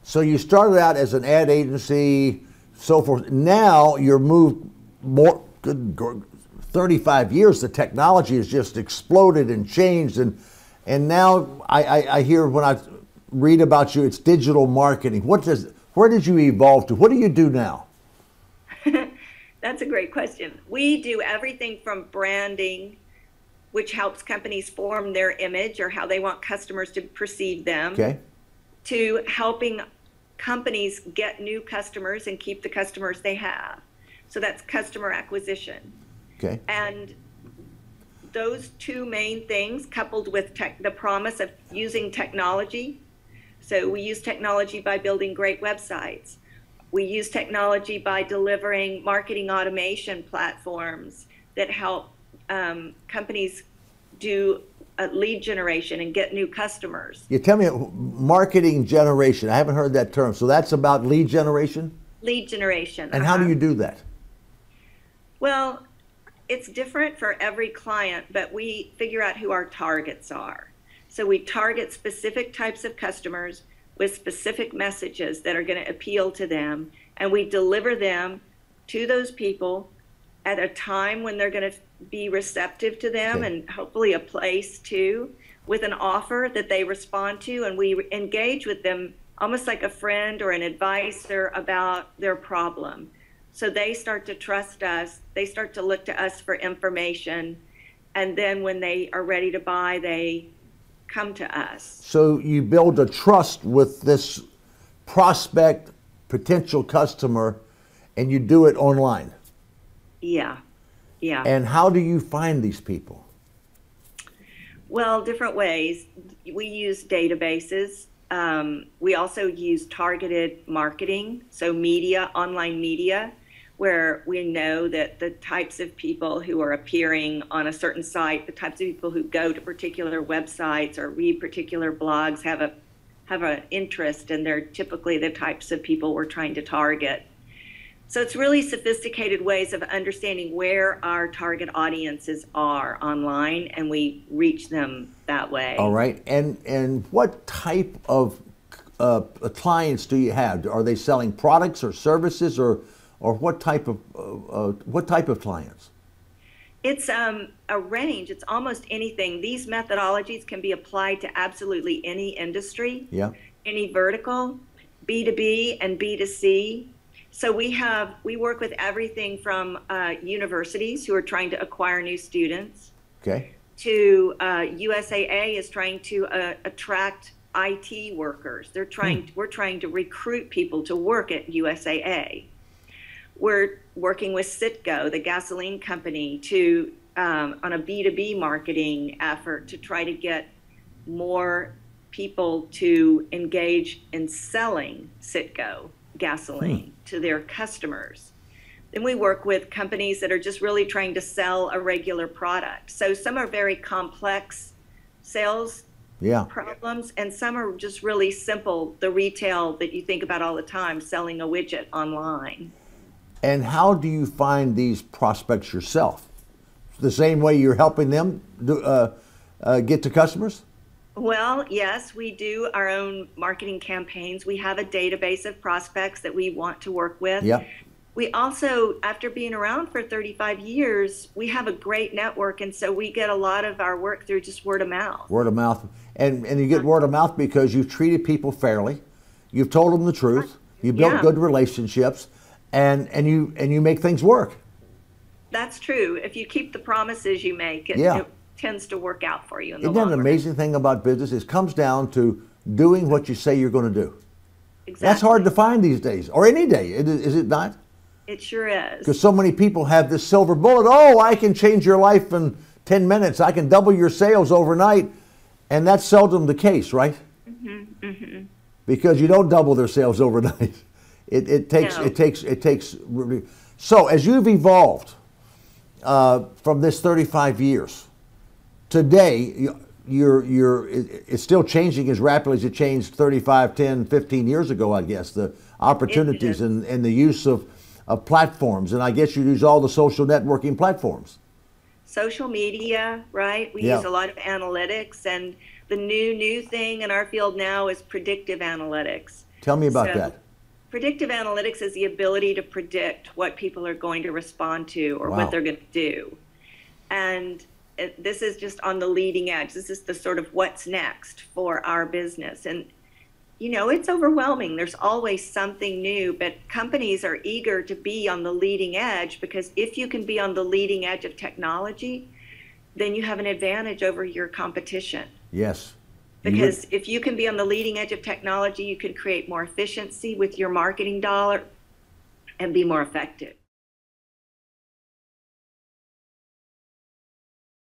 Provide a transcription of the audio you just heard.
So you started out as an ad agency, so forth. Now you're moved more, 35 years, the technology has just exploded and changed. And now I hear when I read about you, it's digital marketing. Where did you evolve to? What do you do now? That's a great question. We do everything from branding, which helps companies form their image or how they want customers to perceive them, Okay. to helping companies get new customers and keep the customers they have. So that's customer acquisition. Okay. And those two main things, coupled with the promise of using technology. So we use technology by building great websites. We use technology by delivering marketing automation platforms that help companies do lead generation and get new customers. You tell me, marketing generation. I haven't heard that term. So that's about lead generation? Lead generation. And how do you do that? Well, it's different for every client, but we figure out who our targets are. So we target specific types of customers with specific messages that are going to appeal to them, and we deliver them to those people at a time when they're going to be receptive to them, okay, and hopefully a place too, with an offer that they respond to, and we engage with them almost like a friend or an advisor about their problem. So they start to trust us, they start to look to us for information, and then when they are ready to buy, they come to us. So you build a trust with this prospect, potential customer, and you do it online. Yeah, yeah. And how do you find these people? Well, different ways. We use databases. We also use targeted marketing, so media, online media, where we know that the types of people who are appearing on a certain site, the types of people who go to particular websites or read particular blogs have an interest, and they're typically the types of people we're trying to target. So it's really sophisticated ways of understanding where our target audiences are online, and we reach them that way. All right. And what type of clients do you have? Are they selling products or services, or what type of clients? It's a range. It's almost anything. These methodologies can be applied to absolutely any industry, yeah, any vertical, B2B and B2C. So we work with everything from universities who are trying to acquire new students, okay, to USAA is trying to attract IT workers. We're trying to recruit people to work at USAA. We're working with Citgo, the gasoline company, to on a B2B marketing effort to try to get more people to engage in selling Citgo gasoline to their customers. Then we work with companies that are just really trying to sell a regular product. So some are very complex sales problems, and some are just really simple, the retail that you think about all the time, selling a widget online. And how do you find these prospects yourself? The same way you're helping them get to customers? Well, yes, we do our own marketing campaigns. We have a database of prospects that we want to work with. Yeah. We also, after being around for 35 years, we have a great network, and so we get a lot of our work through just word of mouth. Word of mouth. And you get word of mouth because you've treated people fairly, you've told them the truth, you built good relationships, and you make things work. That's true. If you keep the promises you make, it tends to work out for you in the long run. Isn't that an amazing thing about business? It comes down to doing what you say you're going to do. Exactly. That's hard to find these days, or any day, is it not? It sure is. Because so many people have this silver bullet. Oh, I can change your life in 10 minutes. I can double your sales overnight. And that's seldom the case, right? Mm-hmm, mm-hmm. Because you don't double their sales overnight. It takes. So as you've evolved from this 35 years, today it's still changing as rapidly as it changed 35, 10, 15 years ago, I guess. The opportunities and the use of platforms, and I guess you use all the social networking platforms. Social media, right? We use a lot of analytics, and the new thing in our field now is predictive analytics. Tell me about So, that. predictive analytics is the ability to predict what people are going to respond to or what they're going to do. And this is just on the leading edge. This is the sort of what's next for our business. And, it's overwhelming. There's always something new, but companies are eager to be on the leading edge, because if you can be on the leading edge of technology, then you have an advantage over your competition. Yes. Because if you can be on the leading edge of technology, you can create more efficiency with your marketing dollar and be more effective.